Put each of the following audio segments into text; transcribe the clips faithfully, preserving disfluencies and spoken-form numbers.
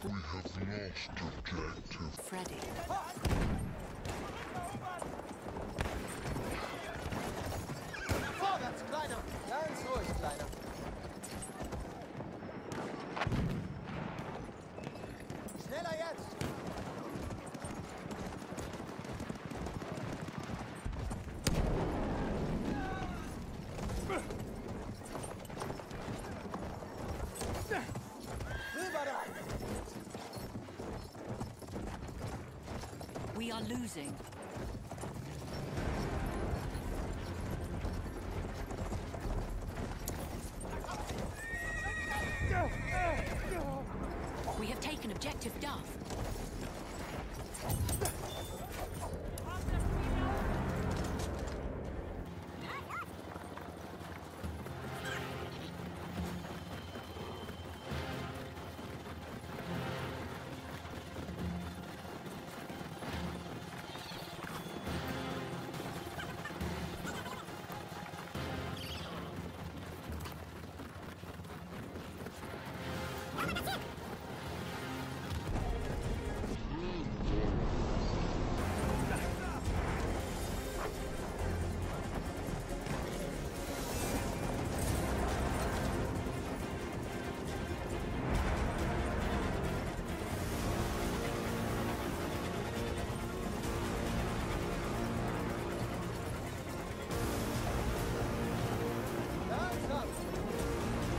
We have lost objective. Freddy. Vorwärts, Kleiner! Ganz ruhig, Kleiner. Schneller jetzt! Rüber da! We are losing. We have taken objective Duff.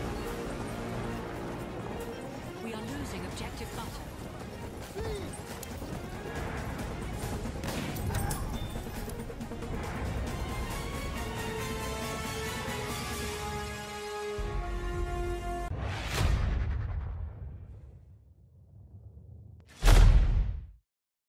We are losing objective butter.